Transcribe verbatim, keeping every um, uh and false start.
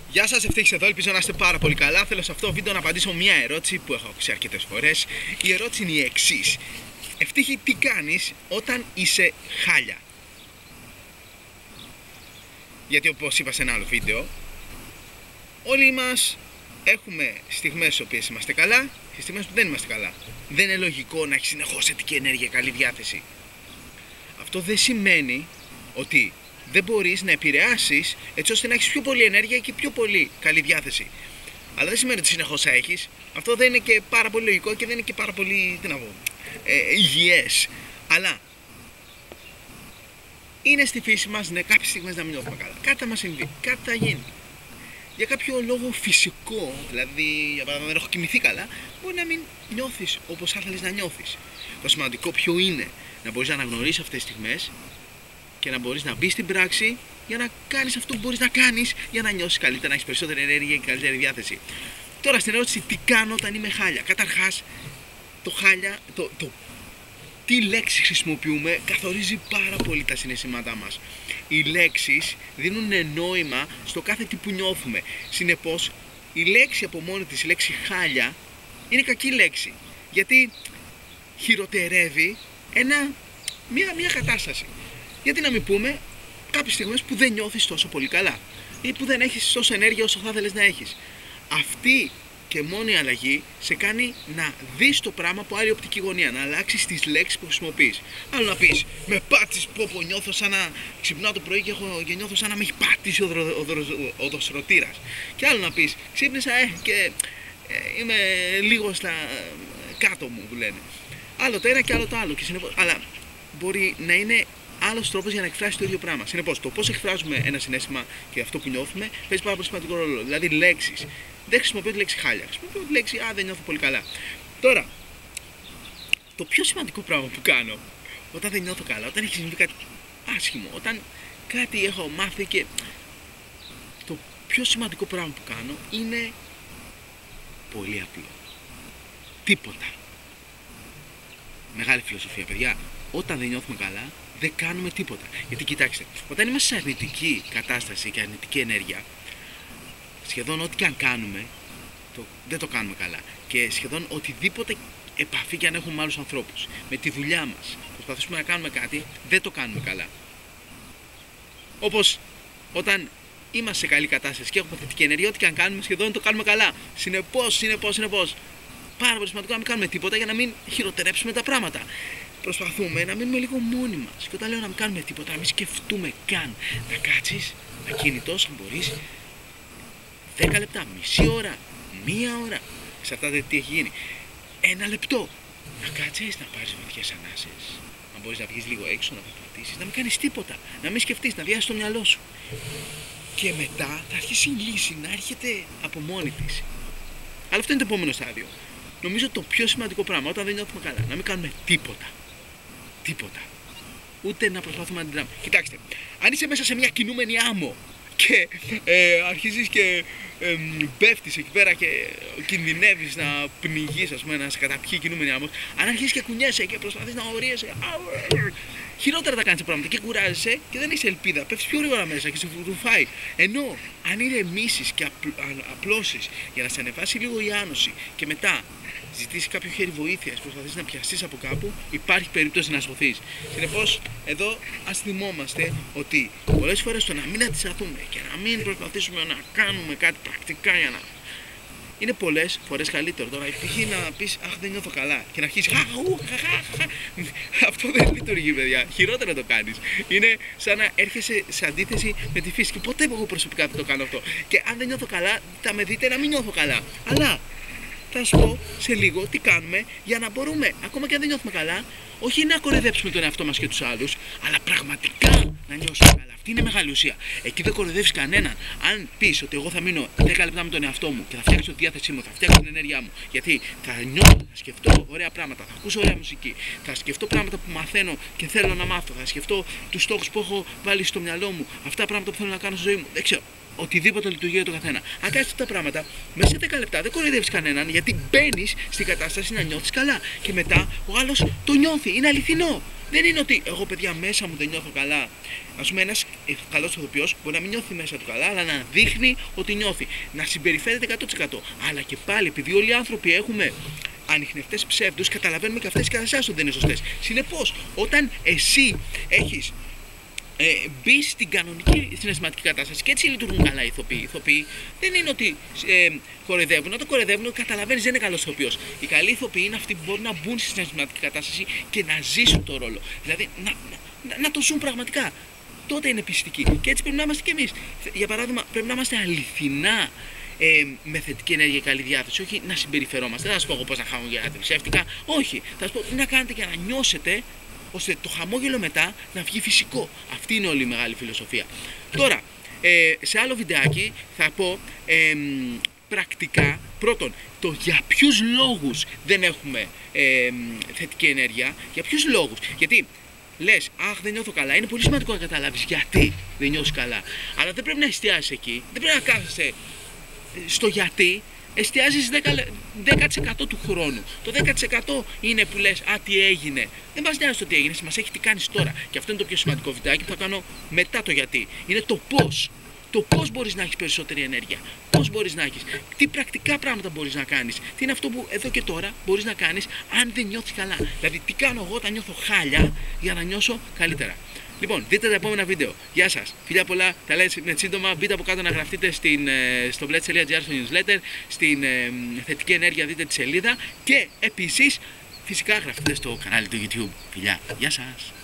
Γεια σας, Ευτύχης εδώ, ελπίζω να είστε πάρα πολύ καλά. Θέλω σε αυτό το βίντεο να απαντήσω μια ερώτηση που έχω ακούσει αρκετές φορές. Η ερώτηση είναι η εξής. Ευτύχη, τι κάνεις όταν είσαι χάλια? Γιατί όπως είπα σε ένα άλλο βίντεο, όλοι μας έχουμε στιγμές στις οποίες είμαστε καλά και στιγμές που δεν είμαστε καλά. Δεν είναι λογικό να έχεις συνεχώς θετική ενέργεια, καλή διάθεση. Αυτό δεν σημαίνει ότι δεν μπορείς να επηρεάσεις έτσι ώστε να έχεις πιο πολύ ενέργεια και πιο πολύ καλή διάθεση. Αλλά δεν σημαίνει ότι συνεχώς θα έχεις. Αυτό δεν είναι και πάρα πολύ λογικό και δεν είναι και πάρα πολύ, τι να πω, ε, υγιές. Αλλά είναι στη φύση μας, ναι, κάποιες στιγμές να μην νιώθουμε καλά. Κάτι θα μας συμβεί, κάτι θα γίνει. Για κάποιο λόγο φυσικό, δηλαδή για παράδειγμα δεν έχω κοιμηθεί καλά, μπορεί να μην νιώθεις όπως θα θέλεις να νιώθεις. Το σημαντικό ποιο είναι? Να μπορείς να αναγνωρίσεις αυτές τις στιγμές και να μπορείς να μπεις στην πράξη για να κάνεις αυτό που μπορείς να κάνεις για να νιώσεις καλύτερα, να έχεις περισσότερη ενέργεια και καλύτερη διάθεση. Τώρα στην ερώτηση τι κάνω όταν είμαι χάλια. Καταρχάς, το χάλια, το, το τι λέξη χρησιμοποιούμε καθορίζει πάρα πολύ τα συναισθήματά μας. Οι λέξεις δίνουν νόημα στο κάθε τι που νιώθουμε. Συνεπώς, η λέξη από μόνη της, η λέξη χάλια, είναι κακή λέξη. Γιατί χειροτερεύει ένα, μια, μια κατάσταση. Γιατί να μην πούμε κάποιες στιγμές που δεν νιώθεις τόσο πολύ καλά ή που δεν έχεις τόσο ενέργεια όσο θα ήθελες να έχεις. Αυτή και μόνη αλλαγή σε κάνει να δεις το πράγμα από άλλη οπτική γωνία, να αλλάξεις τις λέξεις που χρησιμοποιείς. Άλλο να πεις με πάτης πω πω νιώθω σαν να ξυπνάω το πρωί και, έχω, και νιώθω σαν να με έχει πατήσει ο, δρο, ο, δρο, ο δροσρωτήρας. Και άλλο να πεις ξύπνησα ε, και ε, είμαι λίγο στα κάτω μου που λένε. Άλλο το ένα και άλλο το άλλο. Και συνεπώς, αλλά μπορεί να είναι άλλος τρόπος για να εκφράσει το ίδιο πράγμα. Συνεπώς, το πώς εκφράζουμε ένα συναίσθημα και αυτό που νιώθουμε παίζει πάρα πολύ σημαντικό ρόλο. Δηλαδή, λέξεις. Δεν χρησιμοποιώ τη λέξη χάλια. Χρησιμοποιώ τη λέξη α, δεν νιώθω πολύ καλά. Τώρα, το πιο σημαντικό πράγμα που κάνω όταν δεν νιώθω καλά, όταν έχει συμβεί κάτι άσχημο, όταν κάτι έχω μάθει και. Το πιο σημαντικό πράγμα που κάνω είναι πολύ απλό. Τίποτα. Μεγάλη φιλοσοφία, παιδιά. Όταν δεν νιώθουμε καλά, δεν κάνουμε τίποτα. Γιατί κοιτάξτε, όταν είμαστε σε αρνητική κατάσταση και αρνητική ενέργεια, σχεδόν ό,τι και αν κάνουμε, το, δεν το κάνουμε καλά. Και σχεδόν οτιδήποτε επαφή και αν έχουμε με άλλους ανθρώπους, με τη δουλειά μας, προσπαθήσουμε να κάνουμε κάτι, δεν το κάνουμε καλά. Όπως όταν είμαστε σε καλή κατάσταση και έχουμε θετική ενέργεια, ό,τι και αν κάνουμε, σχεδόν το κάνουμε καλά. Συνεπώς, συνεπώς, συνεπώς. Πάρα πολύ σημαντικό να μην κάνουμε τίποτα για να μην χειροτερέψουμε τα πράγματα. Προσπαθούμε να μείνουμε λίγο μόνοι μας. Και όταν λέω να μην κάνουμε τίποτα, να μην σκεφτούμε καν, να κάτσεις ακίνητος, αν μπορείς, δέκα λεπτά, μισή ώρα, μία ώρα, εξαρτάται τι έχει γίνει, ένα λεπτό, να κάτσεις, να πάρεις βαθιές ανάσες, να μπορείς να βγεις λίγο έξω, να περπατήσεις, να μην κάνεις τίποτα, να μην σκεφτείς, να διάσεις το μυαλό σου. Και μετά θα αρχίσει η λύση να έρχεται από μόνη της. Αλλά αυτό είναι το επόμενο στάδιο. Νομίζω το πιο σημαντικό πράγμα όταν δεν νιώθουμε καλά, να μην κάνουμε τίποτα. Τίποτα. Ούτε να προσπαθούμε να αντιδράμε. Κοιτάξτε, αν είσαι μέσα σε μια κινούμενη άμμο και ε, αρχίζεις και ε, πέφτεις εκεί πέρα και κινδυνεύεις να πνιγείς, ας πούμε, να σε καταπιεί η κινούμενη άμμος, αν αρχίσεις και κουνιέσαι και προσπαθείς να ορίεσαι, χειρότερα τα κάνεις τα πράγματα και κουράζεσαι και δεν έχεις ελπίδα. Πέφτεις πιο γρήγορα μέσα και σε φουρουφάει. Ενώ αν ηρεμήσεις και απλώσεις για να σε ανεβάσει λίγο η άνοση και μετά ζητήσεις κάποιο χέρι βοήθειας, προσπαθείς να πιαστείς από κάπου, υπάρχει περίπτωση να σωθείς. Συνεπώς, εδώ ας θυμόμαστε ότι πολλές φορές το να μην αντισταθούμε και να μην προσπαθήσουμε να κάνουμε κάτι πρακτικά για να. Είναι πολλές φορές καλύτερο. Τώρα, π.χ. να πεις αχ, δεν νιώθω καλά και να αρχίσεις. Αυτό δεν λειτουργεί, παιδιά. Χειρότερα το κάνεις. Είναι σαν να έρχεσαι σε αντίθεση με τη φύση. Και ποτέ εγώ προσωπικά δεν το κάνω αυτό. Και αν δεν νιώθω καλά, θα με δείτε να μην νιώθω καλά. Αλλά θα σου πω σε λίγο τι κάνουμε για να μπορούμε, ακόμα και αν δεν νιώθουμε καλά, όχι να κοροϊδέψουμε τον εαυτό μας και τους άλλους, αλλά πραγματικά να νιώσουμε καλά. Αυτή είναι μεγάλη ουσία. Εκεί δεν κοροϊδεύεις κανέναν. Αν πεις ότι εγώ θα μείνω δέκα λεπτά με τον εαυτό μου και θα φτιάξω τη διάθεσή μου, θα φτιάξω την ενέργειά μου, γιατί θα νιώσω, θα σκεφτώ ωραία πράγματα, θα ακούσω ωραία μουσική, θα σκεφτώ πράγματα που μαθαίνω και θέλω να μάθω, θα σκεφτώ τους στόχους που έχω βάλει στο μυαλό μου, αυτά πράγματα που θέλω να κάνω στη ζωή μου. Δεν ξέρω. οτιδήποτε λειτουργεί για τον καθένα. Αν κάνεις αυτά τα πράγματα, μέσα σε δέκα λεπτά δεν κοροϊδεύεις κανέναν, γιατί μπαίνεις στην κατάσταση να νιώθεις καλά. Και μετά ο άλλος το νιώθει. Είναι αληθινό. Δεν είναι ότι εγώ, παιδιά, μέσα μου δεν νιώθω καλά. Ας πούμε, ένας καλός ηθοποιός μπορεί να μην νιώθει μέσα του καλά, αλλά να δείχνει ότι νιώθει. Να συμπεριφέρεται εκατό τοις εκατό. Αλλά και πάλι, επειδή όλοι οι άνθρωποι έχουμε ανιχνευτές ψεύδους, καταλαβαίνουμε και αυτές οι καταστάσεις ότι δεν είναι σωστές. Συνεπώς, όταν εσύ έχεις ε, μπει στην κανονική συναισθηματική κατάσταση και έτσι λειτουργούν καλά οι ηθοποιοί. Οι ηθοποιοί δεν είναι ότι ε, κοροϊδεύουν. Όταν κοροϊδεύουν, καταλαβαίνεις δεν είναι καλός ηθοποιός. Οι καλοί ηθοποιοί είναι αυτοί που μπορούν να μπουν στη συναισθηματική κατάσταση και να ζήσουν το ρόλο. Δηλαδή να, να, να το ζουν πραγματικά. Τότε είναι πιστικοί. Και έτσι πρέπει να είμαστε κι εμείς. Για παράδειγμα, πρέπει να είμαστε αληθινά ε, με θετική ενέργεια και καλή διάθεση. Όχι να συμπεριφερόμαστε. Δεν θα σας πω εγώ πώς να χαμογελάτε ψεύτικα. Όχι. Θα σας πω τι να κάνετε για να νιώσετε, ώστε το χαμόγελο μετά να βγει φυσικό. Αυτή είναι όλη η μεγάλη φιλοσοφία. Τώρα, ε, σε άλλο βιντεάκι θα πω ε, πρακτικά, πρώτον, το για ποιους λόγους δεν έχουμε ε, θετική ενέργεια, για ποιους λόγους. Γιατί λες, αχ, δεν νιώθω καλά. Είναι πολύ σημαντικό να καταλάβεις γιατί δεν νιώθεις καλά. Αλλά δεν πρέπει να εστιάσεις εκεί. Δεν πρέπει να κάθεσαι στο γιατί. Εστιάζεις δέκα τοις εκατό του χρόνου. Το δέκα τοις εκατό είναι που λες, α, τι έγινε. Δεν μας νοιάζει το τι έγινε, μας έχει τι κάνεις τώρα. Και αυτό είναι το πιο σημαντικό βιντεάκι που θα κάνω μετά το γιατί. Είναι το πώς. Το πώς μπορείς να έχεις περισσότερη ενέργεια. Πώς μπορείς να έχεις. Τι πρακτικά πράγματα μπορείς να κάνεις. Τι είναι αυτό που εδώ και τώρα μπορείς να κάνεις αν δεν νιώθεις καλά. Δηλαδή, τι κάνω εγώ όταν νιώθω χάλια για να νιώσω καλύτερα. Λοιπόν, δείτε τα επόμενα βίντεο. Γεια σας. Φιλιά πολλά. Τα λέμε σύντομα. Μπείτε από κάτω να γραφτείτε στην, στο blitz τελεία gr στο newsletter. Στην ε, θετική ενέργεια δείτε τη σελίδα. Και επίσης, φυσικά γραφτείτε στο κανάλι του YouTube. Φιλιά. Γεια σας.